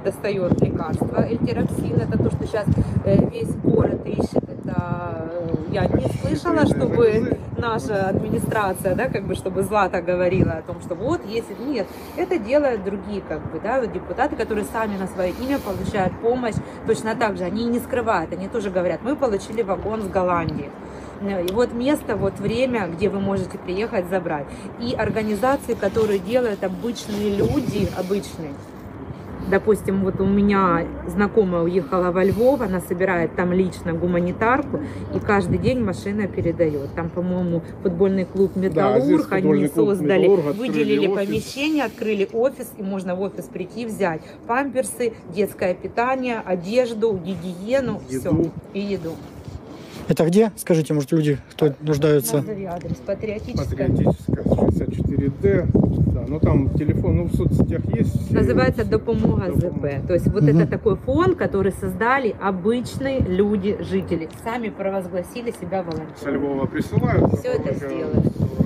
достает лекарства, эльтероксин, это то, что сейчас весь город ищет, это я не слышала, чтобы наша администрация, да, как бы, чтобы Злата говорила о том, что вот, если нет, это делают другие, как бы, да, вот депутаты, которые сами на свое имя получают помощь, точно так же, они не скрывают, они тоже говорят, мы получили вагон с Голландии. И вот место, вот время, где вы можете приехать забрать. И организации, которые делают обычные люди, обычные. Допустим, вот у меня знакомая уехала во Львов, она собирает там лично гуманитарку, и каждый день машина передает. Там, по-моему, футбольный клуб «Металлург», да, они создали, выделили помещение, открыли офис, и можно в офис прийти, взять памперсы, детское питание, одежду, гигиену, все, и еду. Это где? Скажите, может, люди, кто нуждаются? Назови адрес. Патриотическая. Патриотическая, 64D. Да, но там телефон, ну, в соцсетях есть. Называется «Допомога ЗП». То есть вот это такой фонд, который создали обычные люди, жители. Сами провозгласили себя волонтерами. Со Львова присылают. Все это сделали.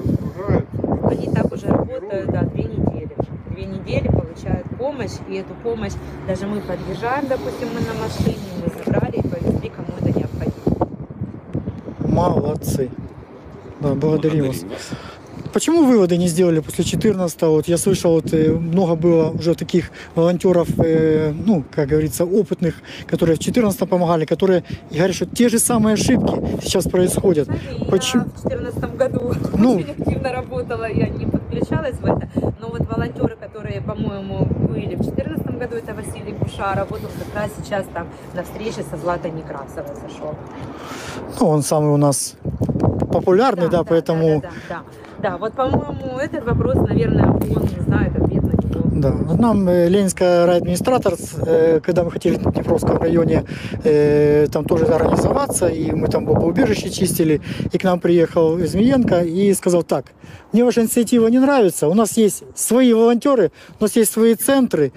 Они так уже работают, да, 2 недели. 2 недели получают помощь, и эту помощь, даже мы подъезжаем, допустим, мы на машине, мы забрали и повезли, кому это необходимо. Молодцы. Да, благодарим вас. Почему выводы не сделали после 14-го? Вот я слышал, вот, много было уже таких волонтеров, ну, как говорится, опытных, которые в 14-м помогали, которые говорят, что те же самые ошибки сейчас происходят. Почему? Я в 2014 году очень активно работала, я не подключалась в это, но вот волонтеры, которые, по-моему, были в 2014 году, это Василий Бушаров, вот он как раз сейчас там на встрече со Златой Некрасовой зашел. Ну, он самый у нас популярный, да, поэтому... Да, вот, по-моему, этот вопрос, наверное, он не знает ответ на него. Да, нам Ленинская райадминистратор, когда мы хотели в Днепровском районе там тоже организоваться, и мы там бомбоубежище чистили, и к нам приехал Змеенко и сказал так: мне ваша инициатива не нравится, у нас есть свои волонтеры, у нас есть свои центры,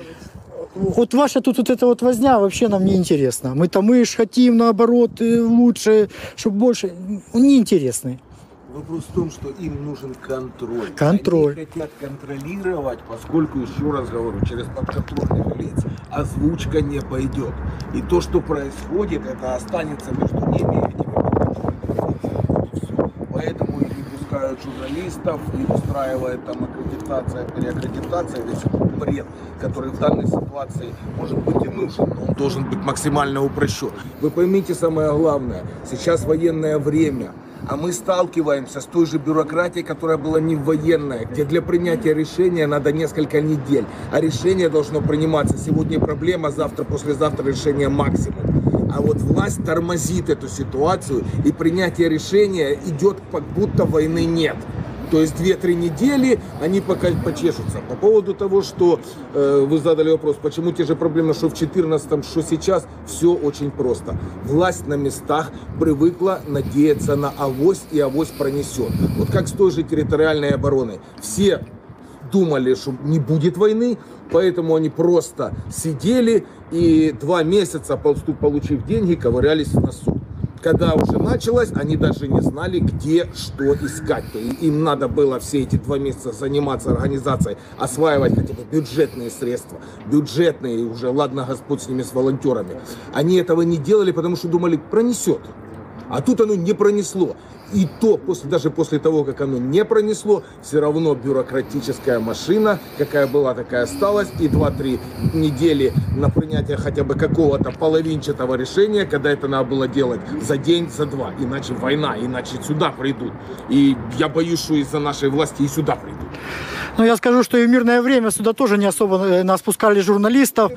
вот ваша тут вот эта вот возня вообще нам не интересна. Мы ж хотим, наоборот, лучше, чтобы больше, неинтересны. Вопрос в том, что им нужен контроль. Контроль. Они хотят контролировать, поскольку, еще раз говорю, через подконтрольных лиц озвучка не пойдет. И то, что происходит, это останется между ними и этими подконтрольными лицами. И все. Поэтому их не пускают журналистов, и устраивает там аккредитация, переаккредитация, весь этот бред, который в данной ситуации может быть и нужен, но он должен быть максимально упрощен. Вы поймите самое главное, сейчас военное время. А мы сталкиваемся с той же бюрократией, которая была не военная, где для принятия решения надо несколько недель. А решение должно приниматься сегодня проблема, завтра, послезавтра решение максимум. А вот власть тормозит эту ситуацию, и принятие решения идет, как будто войны нет. То есть 2-3 недели они пока почешутся. По поводу того, что вы задали вопрос, почему те же проблемы, что в 2014, что сейчас, все очень просто. Власть на местах привыкла надеяться на авось, и авось пронесет. Вот как с той же территориальной обороной. Все думали, что не будет войны, поэтому они просто сидели и 2 месяца, получив деньги, ковырялись в носу. Когда уже началось, они даже не знали, где что искать. Им надо было все эти 2 месяца заниматься организацией, осваивать хотя бы бюджетные средства. Бюджетные уже, ладно, Господь с ними, с волонтерами. Они этого не делали, потому что думали, пронесет. А тут оно не пронесло. И то, даже после того, как оно не пронесло, все равно бюрократическая машина, какая была, такая осталась. И 2-3 недели на принятие хотя бы какого-то половинчатого решения, когда это надо было делать за день, за 2. Иначе война, иначе сюда придут. И я боюсь, что из-за нашей власти и сюда придут. Ну, я скажу, что и в мирное время сюда тоже не особо нас пускали журналистов.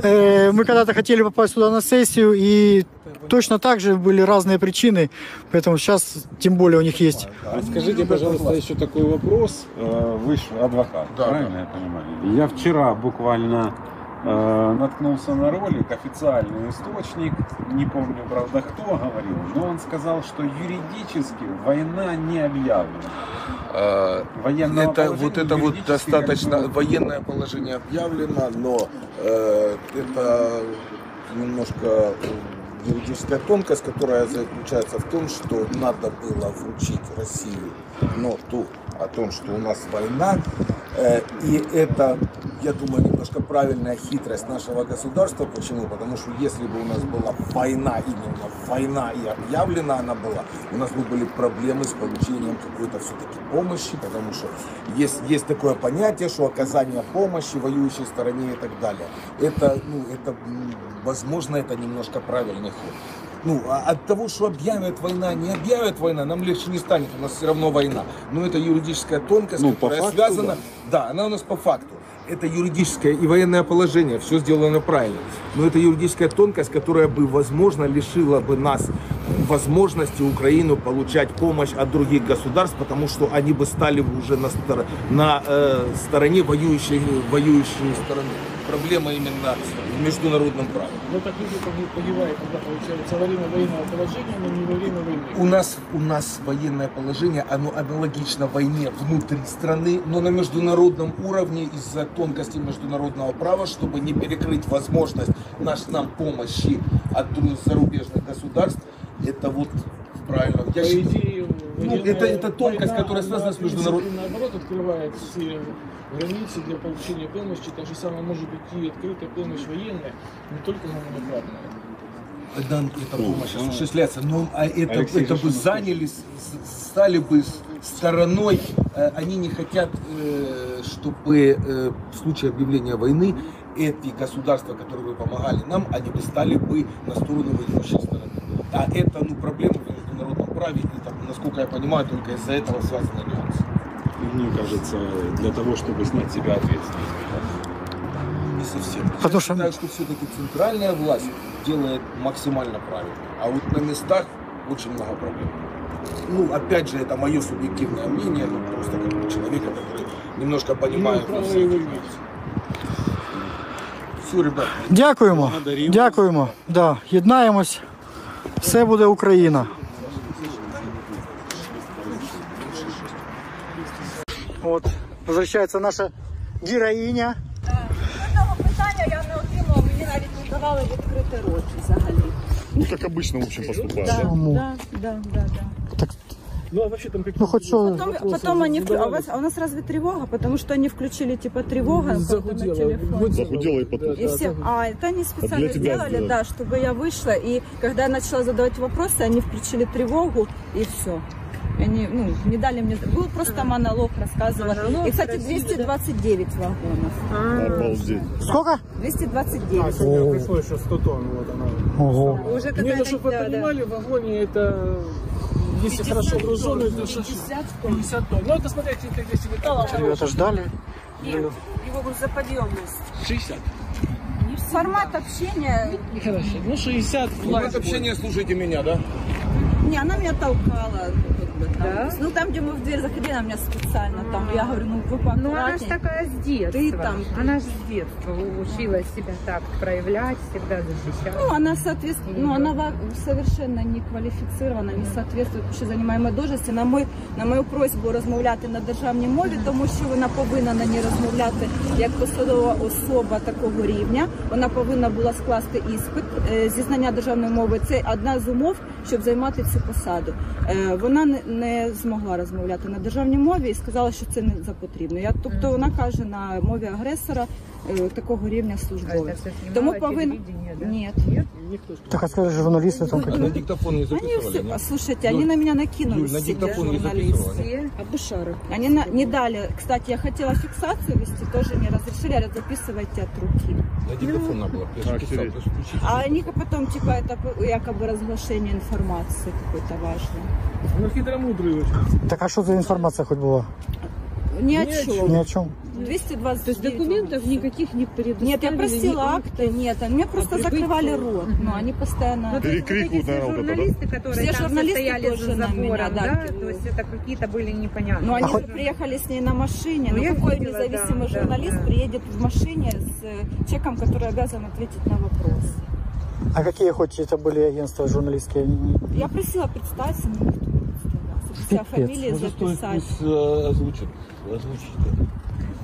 Мы когда-то хотели попасть сюда на сессию, и точно так же были разные причины, поэтому сейчас тем более у них есть. Скажите, пожалуйста, еще такой вопрос. Вы же адвокат, да, правильно я понимаю? Я вчера буквально наткнулся на ролик, официальный источник, не помню, правда, кто говорил, но он сказал, что юридически война не объявлена. Это вот достаточно, военное положение объявлено, но это немножко юридическая тонкость, которая заключается в том, что надо было вручить России ноту о том, что у нас война, и это, я думаю, немножко правильная хитрость нашего государства. Почему? Потому что если бы у нас была война, именно война, и объявлена она была, у нас бы были проблемы с получением какой-то все-таки помощи, потому что есть такое понятие, что оказание помощи воюющей стороне и так далее. Это, возможно, это немножко правильный ход. От того, что объявят война, не объявят война, нам легче не станет, у нас все равно война. Но это юридическая тонкость, которая факту, связана... Да, она у нас по факту. Это юридическое и военное положение, все сделано правильно. Но это юридическая тонкость, которая бы, возможно, лишила бы нас возможности Украину получать помощь от других государств, потому что они бы стали уже на стороне воюющей стороны. Проблема именно в международном праве. Но так люди погибают, когда получается во время военного положения, но не во время войны. У нас военное положение, оно аналогично войне внутри страны, но на международном уровне из-за тонкости международного права, чтобы не перекрыть возможность нам помощи от зарубежных государств, это вот правильно. По идее, это тонкость, которая связана с международным. Наоборот, открывает все границы для получения помощи, так же самое может быть и открытая помощь военная, не только гуманитарная. Эта помощь осуществляется, но это бы стали бы стороной, они не хотят, чтобы в случае объявления войны эти государства, которые бы помогали нам, они бы стали бы на сторону воюющей стороны. А это проблема в международном праве, и там, насколько я понимаю, только из-за этого связаны нюансы. Мне кажется, для того, чтобы снять с себя ответственность. Не совсем. Потому я считаю, что все-таки центральная власть делает максимально правильно. А вот на местах очень много проблем. Опять же, это мое субъективное мнение, это просто как человека, который немножко понимает. Все, ребят. Дякуємо. Дякуємо. Да, єднаємось. Все буде Україна. От, возвращається наша героїня. Жодного питання я не отримала, мені навіть не давали відкрити рот взагалі. Как обычно, в общем, поступает. Да. Так, Ну, а вообще там какие-то... хоть что... Потом они... А у нас разве тревога? Потому что они включили типа тревога на телефон. Захудела и потухла. И все... это они специально сделали, да, чтобы я вышла. И когда я начала задавать вопросы, они включили тревогу и все. Они, не дали мне... Был просто монолог, рассказывала. И, кстати, 229 вагонов. Обалдеть. Сколько? 229. Мне пришло еще 100 тонн, вот она. Ого. Уже Нет, чтобы вы понимали, в вагоне это... Если хорошо груженный, то 50 тонн. Ну, это смотря, если металл. Ребята ждали. Его грузоподъемность. 60. Формат общения... Хорошо. Ну, 60. Формат общения, слушайте меня, да? Не, она меня толкала. Да? Там, где мы в дверь заходили, она меня специально там. Я говорю, вы поаккуратнее. Ну, она же такая с детства. Ты там. Она же с детства училась себя так проявлять, всегда защищать. Она соответственно, она совершенно не квалифіцирована, не соответствует ще займаємій должності. На мою просьбу розмовляти на державній мові, тому що вона повинна на ній розмовляти як посадова особа такого рівня. Вона повинна була скласти іспит зі знання державної мови. Це одна з умов, щоб займати цю посаду. Вона не змогла розмовляти на державній мові і сказала, що це не за потрібно. Тобто вона каже на мові агресора такого рівня службовець. Тому повинна... Ні. Так, а скажи, журналисты там какие-то? На диктофон не записывали, Слушайте, они на меня накинулись. На диктофон не записывали. Обушары. Они не дали. Кстати, я хотела фиксацию вести, тоже не разрешили. Говорят, записывайте от руки. На диктофон надо было. А они потом, типа, это якобы разглашение информации какой-то важной. Ну, хитромудрый очень. Так, а что за информация хоть была? Ни о чем. Ни о чем. 220. То есть документов никаких не предоставили? Нет, я просила акты, нет, мне просто закрывали рот. Но они постоянно... Перекрикивают, наверное, вот это, журналисты, которые все там журналисты стояли тоже за на забором, меня, да? То есть это какие-то были непонятные. Но они приехали с ней на машине. Ну, я какой видела, независимый да, журналист да. приедет в машине с человеком, который обязан ответить на вопрос? А какие хоть это были агентства журналистские? Я просила представиться, но никто не представлялся. Вся фамилия записать. Озвучить.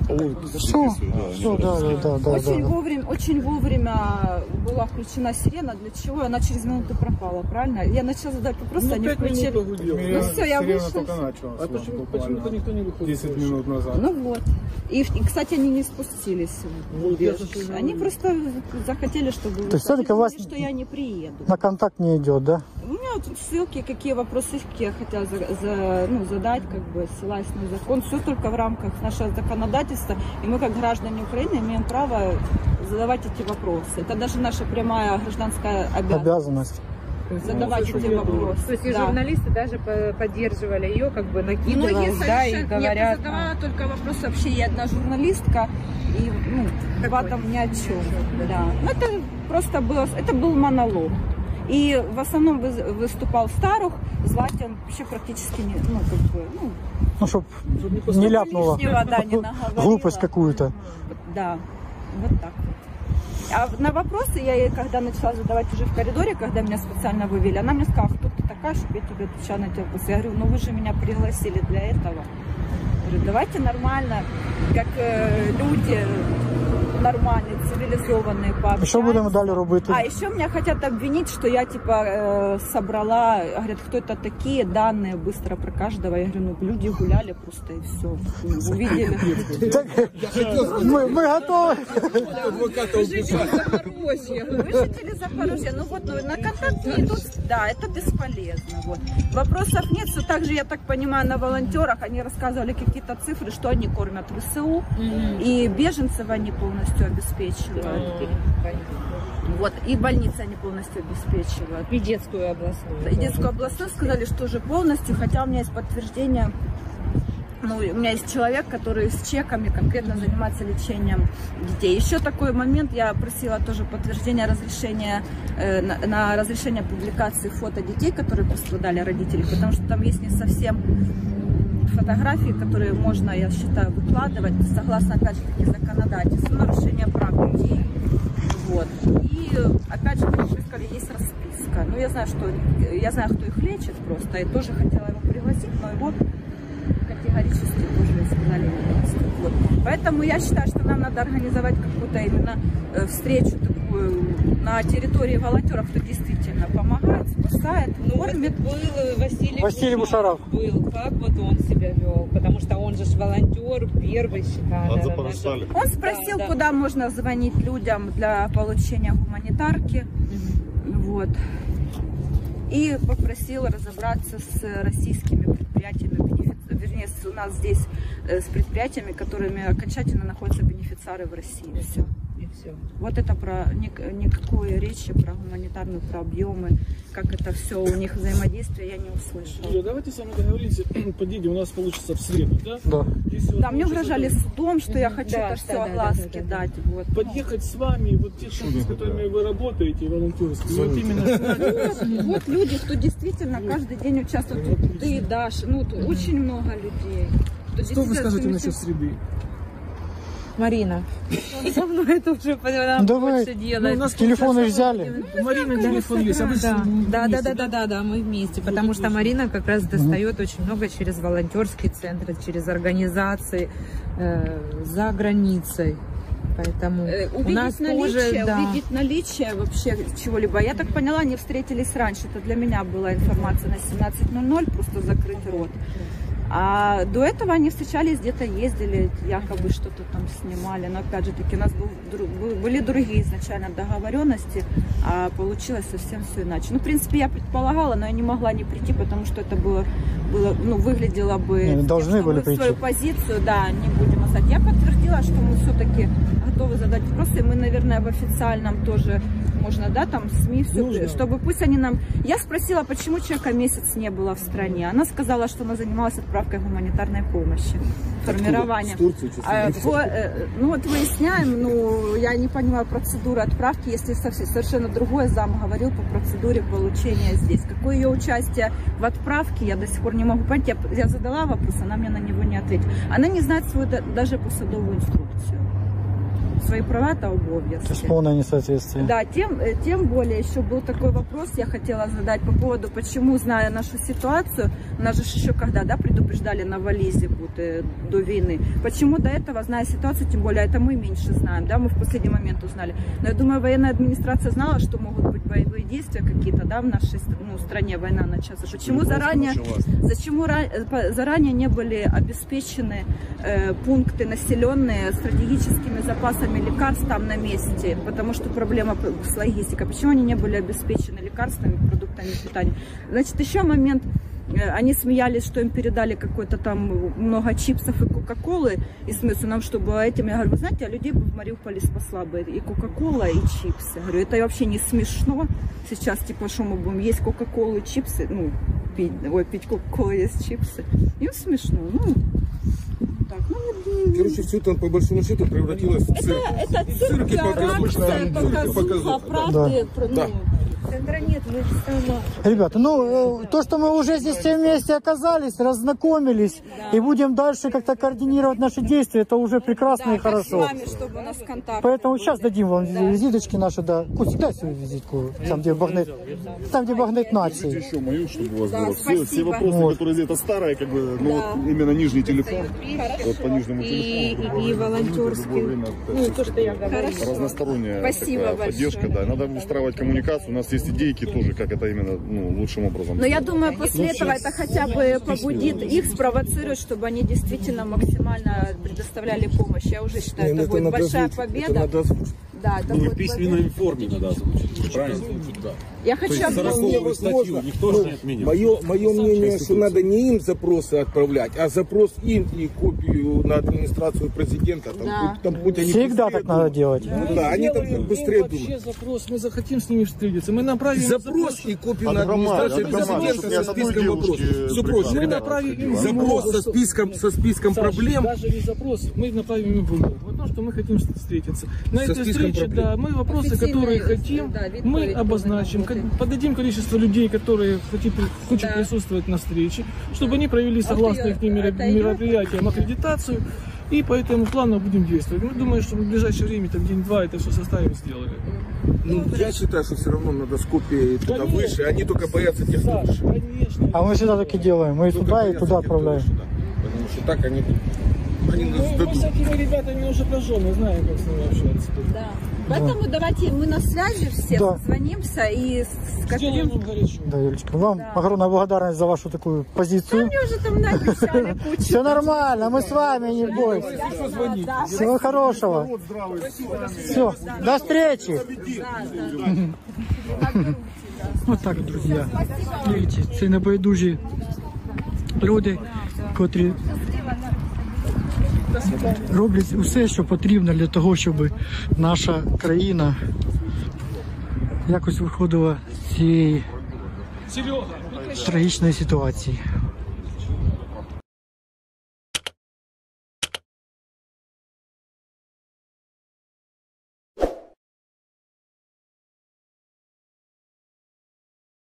Все, да. Очень вовремя была включена сирена. Для чего? Она через минуту пропала, правильно? Я начала задать вопрос, они включили. Ну все, я вышла. А почему-то никто не выходит 10 минут назад. Ну вот. И, кстати, они не спустились в убежище. Они просто захотели, чтобы вы сказали, что я не приеду. На контакт не идет, да? У меня вот тут ссылки, какие вопросы я хотела задать, как бы ссылаясь на закон. Все только в рамках нашего законодательства. И мы, как граждане Украины, имеем право задавать эти вопросы. Это даже наша прямая гражданская обязанность. Задавать эти вопросы. То есть и журналисты даже поддерживали ее, как бы накидывали, да, и говорят. Я задавала только вопрос вообще, я одна журналистка, и в этом ни о чем. Да. Это просто было, это был монолог. И в основном выступал Старух, Златин вообще практически не, чтобы не ляпнула глупость какую-то. Да, вот так. А на вопросы я ей, когда начала задавать уже в коридоре, когда меня специально вывели, она мне сказала, кто ты такая, чтобы я тебе отвечала на эти вопросы. Я говорю, вы же меня пригласили для этого. Я говорю, давайте нормально, как люди нормальные, цивилизованные пообщаемся. Що будемо далі робити? А еще меня хотят обвинить, что я типа собрала, говорят, кто это такие, данные быстро про каждого. Я говорю, люди гуляли просто и все, увидели. Мы готовы. Вы жители Запорожья, на контакт не идут, да, это бесполезно. Вот. Вопросов нет, все так же, я так понимаю, на волонтерах они рассказывали какие-то цифры, что они кормят ВСУ, и беженцев они полностью обеспечивают. Вот, и больницы они полностью обеспечивают. И детскую областную. И детскую областную сказали, что уже полностью, хотя у меня есть подтверждение. У меня есть человек, который с чеками конкретно занимается лечением детей. Еще такой момент, я просила тоже подтверждение разрешения на разрешение публикации фото детей, которые пострадали, родителей, потому что там есть не совсем фотографии, которые можно, я считаю, выкладывать, согласно, опять же, таки, законодательству, нарушение прав детей. Вот. И, опять же, как вы сказали, есть расписка. Я знаю, кто их лечит просто, и тоже хотела его пригласить, но его категорически тоже сказали не. Вот. Поэтому я считаю, что нам надо организовать какую-то именно встречу такую на территории волонтеров, кто действительно помогает, спасает, кормит. Был Василий Бушаров. Был, как вот он себя вел, потому что он же волонтер, первый, считаю. Он спросил, куда можно звонить людям для получения гуманитарки. Вот. И попросил разобраться с российскими предприятиями, вернее, у нас здесь с предприятиями, которыми окончательно находятся бенефициары в России. Все. И все. Вот это про никакой речи про гуманитарную, про объемы, как это все у них взаимодействие, я не услышала. Юля, давайте с вами договоримся, подъедем, у нас получится в среду, да? Да. Да, мне угрожали судом, что я хочу это все огласке дать. Вот. Подъехать с вами, вот те, с которыми вы работаете, волонтерские, вот именно вот люди, кто действительно каждый день участвует, ты, Даша, очень много людей. Что вы скажете насчет среды? Марина, со мной это уже больше делает. У нас телефоны взяли. Марина телефон есть. Да, мы вместе, потому что Марина как раз достает очень много через волонтерские центры, через организации за границей. Поэтому у нас увидеть наличие вообще чего-либо. Я так поняла, они встретились раньше. Это для меня была информация на 17:00, просто закрыть рот. А до этого они встречались, где-то ездили, якобы что-то там снимали. Но опять же таки у нас были другие изначально договоренности, а получилось совсем все иначе. В принципе, я предполагала, но я не могла не прийти, потому что это выглядело бы... Должны были прийти. Свою позицию, да, не будем оставить. Я подтвердила, что мы все-таки готовы задать вопросы. И мы, наверное, в официальном тоже можно, да, там СМИ, все, чтобы пусть они нам... Я спросила, почему человека месяц не было в стране. Она сказала, что она занималась отправкой гуманитарной помощи, формированием. Выясняем, я не понимаю процедуры отправки, если совершенно другой зам говорил по процедуре получения здесь. Какое ее участие в отправке, я до сих пор не могу понять. Я задала вопрос, она мне на него не ответила. Она не знает свою даже посадовую инструкцию. свои права та обов'язки. То есть полное несоответствие. Да, тем более еще был такой вопрос, я хотела задать по поводу, почему, зная нашу ситуацию, нас же еще когда, да, предупреждали на Вализе до войны, почему до этого, зная ситуацию, тем более это мы меньше знаем, да, мы в последний момент узнали. Но я думаю, военная администрация знала, что могут быть боевые действия какие-то, да, в нашей стране война начаться. Почему заранее не были обеспечены пункты населенные стратегическими запасами лекарств там на месте, потому что проблема с логистикой. Почему они не были обеспечены лекарствами, продуктами питания? Значит, еще момент. Они смеялись, что им передали какой-то там много чипсов и кока-колы, и смысл нам, чтобы этим, я говорю, вы знаете, а людей бы в Мариуполе спасла бы и кока-кола, и чипсы. Я говорю, это вообще не смешно. Сейчас, типа, что мы будем есть кока-колу и чипсы, ну, пить кока-колу и есть чипсы. Им смешно, ну. Так, короче, все там по большому счету превратилось в цирк. Это цирк, показуха, правды, да. Ребята, ну, то, что мы уже здесь все вместе оказались, разнакомились, и будем дальше как-то координировать наши действия, это уже прекрасно и хорошо. С вами, чтобы у нас контакт. Поэтому сейчас дадим вам визиточки наши, да. Костя, дай свою визитку, там, где багнет нации. Еще мою, чтобы у вас было. Все вопросы, вот, которые здесь, это старые, как бы, ну, вот, именно нижний телефон. Вот по нижнему телефону. И волонтерский. Ну, то, что я говорю. Разносторонняя Спасибо поддержка, да. Надо устраивать коммуникацию. У нас есть идейки тоже, как это именно, ну, лучшим образом. Но я думаю, после этого это хотя бы побудит их, спровоцирует, чтобы они действительно максимально предоставляли помощь. Я уже считаю, это будет большая победа. Да, это будет в письменной форме надо озвучить. Правильно? Да. Я хочу объяснить. Мое мнение, что надо не им запросы отправлять, а запрос им и копию на администрацию президента. Там путь они всегда так надо делать. Да, они там быстрее думают. Вообще запрос, мы захотим с ними встретиться. Мы направим запрос и копию на администрацию президента со списком вопросов. Все проще, ребята. Запрос со списком проблем. Даже не запрос, мы направим им в потому что мы хотим встретиться. На этой встрече, да, мы вопросы, которые хотим, мы обозначим, подадим количество людей, которые хотят присутствовать на встрече, чтобы они провели согласно их мероприятиям аккредитацию, и по этому плану будем действовать. Мы думаем, что в ближайшее время, там день-два, это все составим, сделали. Ну, я считаю, что все равно надо с копией туда выше, они только боятся тех, кто выше. Конечно. А мы всегда так и делаем, мы туда и туда отправляем. Потому что так они нас мы с такими ребятами уже прожжены, знаем, как с ними общаться. Да. Поэтому давайте мы на связи все, созвонимся и скажем. Да, Юлечка, вам огромная благодарность за вашу такую позицию. Да, мне уже там наобещали кучу. Все нормально, мы с вами, не бойся. Всего хорошего. Все, до встречи. Вот так, друзья. Видите, це небайдужі люди, котрі роблять усе, що потрібно для того, щоб наша країна якось виходила з цієї трагічної ситуації.